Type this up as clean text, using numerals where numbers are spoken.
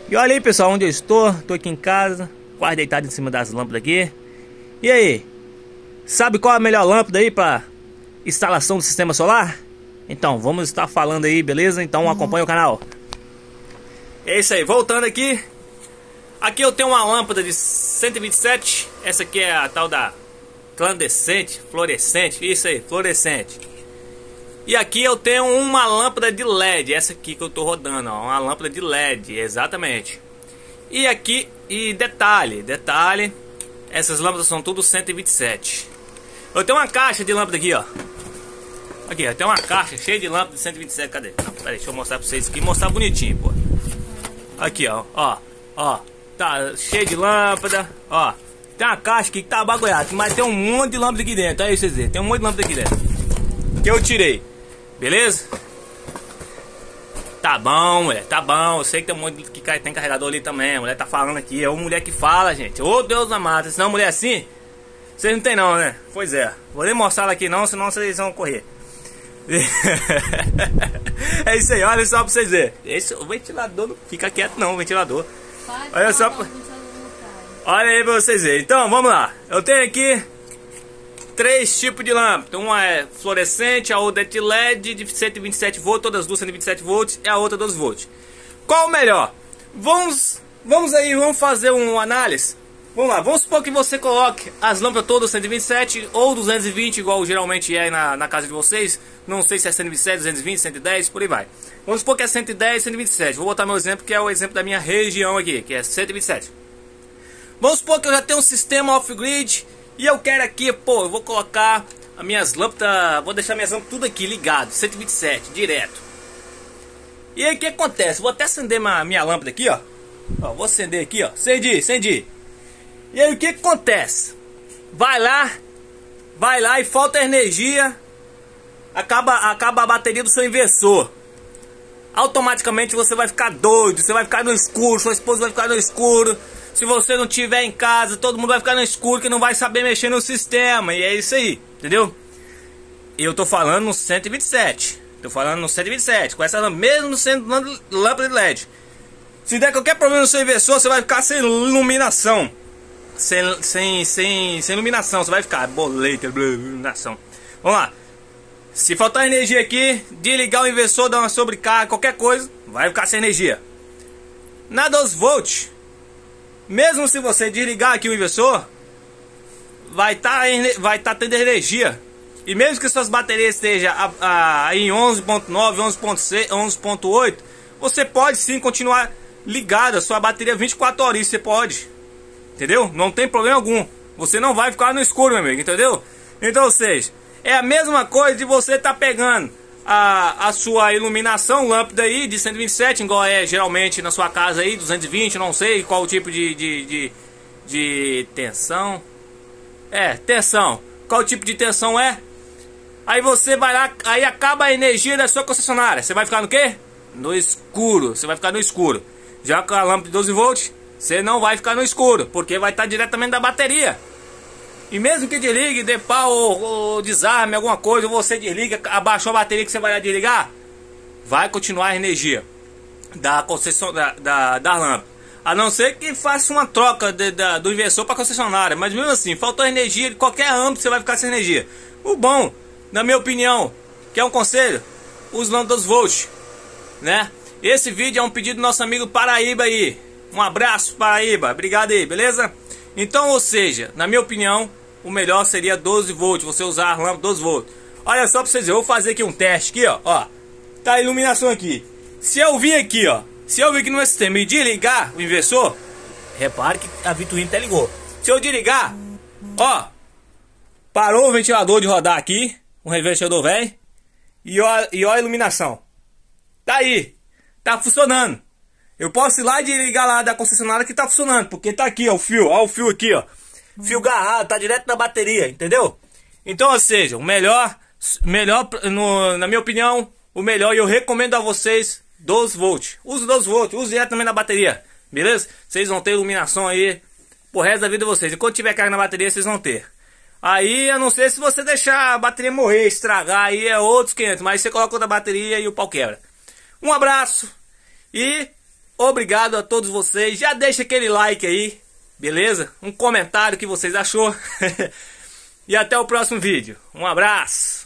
E olha aí, pessoal, onde eu estou. Estou aqui em casa, quase deitado em cima das lâmpadas aqui. E aí, sabe qual é a melhor lâmpada aí para instalação do sistema solar? Então, vamos estar falando aí, beleza? Então acompanha o canal. É isso aí, voltando aqui. Aqui eu tenho uma lâmpada de 127. Essa aqui é a tal da clandescente, fluorescente. Isso aí, fluorescente. E aqui eu tenho uma lâmpada de LED. Essa aqui que eu tô rodando, ó, uma lâmpada de LED, exatamente. E aqui, e detalhe, essas lâmpadas são tudo 127. Eu tenho uma caixa de lâmpada aqui, ó. Aqui, eu tenho uma caixa cheia de lâmpadas de 127. Cadê? Não, peraí, deixa eu mostrar pra vocês aqui, mostrar bonitinho, pô. Aqui, ó, tá cheio de lâmpada, ó. Tem uma caixa aqui que tá bagulhada, mas tem um monte de lâmpada aqui dentro. Aí vocês verem, tem um monte de lâmpada aqui dentro que eu tirei, beleza? Tá bom, mulher, tá bom. Eu sei que tem um monte que tem carregador ali também. A mulher tá falando aqui, é uma mulher que fala, gente. Ô Deus amado, senão mulher assim, vocês não tem não, né? Pois é, vou nem mostrar ela aqui não, senão vocês vão correr. É isso aí, olha só pra vocês verem. Esse, o ventilador não fica quieto não, o ventilador. Olha só pra... Olha aí pra vocês verem. Então, vamos lá. Eu tenho aqui 3 tipos de lâmpada. Uma é fluorescente, a outra é de LED de 127 volts, todas as duas 127 volts e a outra 12 volts. Qual o melhor? Vamos fazer uma análise. Vamos lá, vamos supor que você coloque as lâmpadas todas 127 ou 220, igual geralmente é na casa de vocês. Não sei se é 127, 220, 110, por aí vai. Vamos supor que é 110, 127. Vou botar meu exemplo, que é o exemplo da minha região aqui, que é 127. Vamos supor que eu já tenho um sistema off-grid e eu quero aqui, pô, eu vou colocar as minhas lâmpadas, vou deixar minhas lâmpadas tudo aqui ligado, 127, direto. E aí o que acontece? Vou até acender minha lâmpada aqui, ó. Vou acender aqui, ó. Acendi. E aí o que acontece? Vai lá e falta energia, acaba a bateria do seu inversor. Automaticamente você vai ficar doido, você vai ficar no escuro, sua esposa vai ficar no escuro. Se você não estiver em casa, todo mundo vai ficar no escuro, que não vai saber mexer no sistema. E é isso aí, entendeu? Eu tô falando no 127. Tô falando no 127, com essa lâmpada, mesmo sendo lâmpada de LED. Se der qualquer problema no seu inversor, você vai ficar sem iluminação. Sem iluminação, você vai ficar boleta, iluminação. Vamos lá. Se faltar energia aqui, desligar o inversor, dar uma sobrecarga, qualquer coisa, vai ficar sem energia. Na 12 volts, mesmo se você desligar aqui o inversor, vai tá tendo energia. E mesmo que suas baterias estejam em 11.9, 11.6, 11.8, você pode sim continuar ligada a sua bateria 24 horas, isso você pode. Entendeu? Não tem problema algum. Você não vai ficar no escuro, meu amigo, entendeu? Então, ou seja, é a mesma coisa de você tá pegando a sua iluminação, lâmpada aí de 127, igual é geralmente na sua casa aí, 220, não sei qual o tipo de tensão. Tensão. Qual o tipo de tensão é? Aí você vai lá, aí acaba a energia da sua concessionária. Você vai ficar no quê? No escuro. Você vai ficar no escuro. Já com a lâmpada de 12 volts, você não vai ficar no escuro, porque vai estar diretamente da bateria. E mesmo que desligue, dê pau ou desarme alguma coisa, ou você desliga, abaixou a bateria que você vai desligar, vai continuar a energia da concessionária, da lâmpada. A não ser que faça uma troca do inversor para concessionária. Mas mesmo assim, faltou energia, de qualquer âmbito você vai ficar sem energia. O bom, na minha opinião, que é um conselho, use lâmpadas 12 volts, né? Esse vídeo é um pedido do nosso amigo Paraíba aí. Um abraço, Paraíba, obrigado aí, beleza? Então, ou seja, na minha opinião, o melhor seria 12 volts, você usar a lâmpada 12 volts. Olha só pra vocês verem, eu vou fazer aqui um teste aqui, ó. Tá a iluminação aqui. Se eu vir aqui, ó, se eu vir aqui no meu sistema e desligar o inversor, repare que a Vitorino até ligou. Se eu desligar, ó, parou o ventilador de rodar aqui, um ventilador velho, e ó a iluminação. Tá aí, tá funcionando. Eu posso ir lá e desligar lá da concessionária que tá funcionando, porque tá aqui, ó, o fio aqui, ó. Fio garrado, tá direto na bateria, entendeu? Então, ou seja, o melhor na minha opinião, o melhor, e eu recomendo a vocês, 12 volts. Use 12 volts, use diretamente na bateria, beleza? Vocês vão ter iluminação aí pro resto da vida de vocês. E quando tiver carga na bateria, vocês vão ter. Aí, eu não sei se você deixar a bateria morrer, estragar, aí é outros 500, mas você coloca outra bateria e o pau quebra. Um abraço e Obrigado a todos vocês. Já deixa aquele like aí, beleza? Um comentário que vocês achou. E até o próximo vídeo. Um abraço.